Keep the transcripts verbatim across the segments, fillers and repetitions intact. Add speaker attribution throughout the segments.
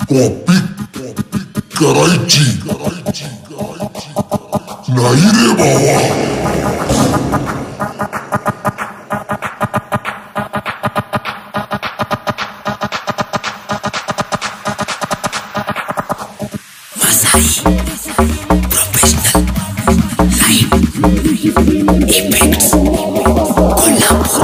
Speaker 1: Copy करायची नाही रे बाबा.
Speaker 2: Masai Professional Live Effects Kolhapur.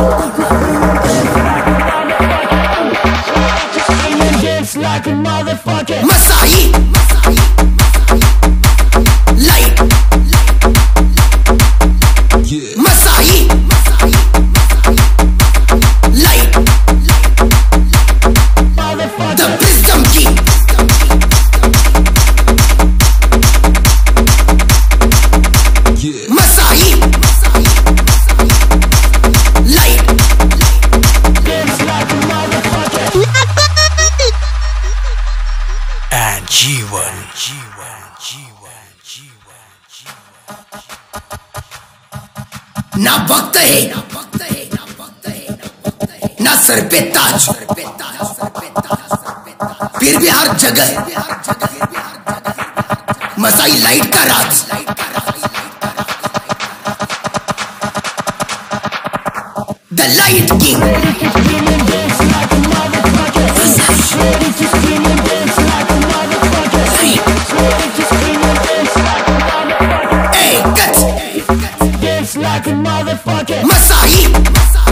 Speaker 2: Like a motherfucker. Masai Light. Yeah. Masai Light. The wisdom key. Yeah. Masai Light. Like a motherfucker. And Jivan, Jivan, Jivan, Jivan, Jivan. ना वक्त है, ना sir पे ताज, फिर भी हर जगह मसाई लाइट का राज. The Light King. Like a motherfucker. Masai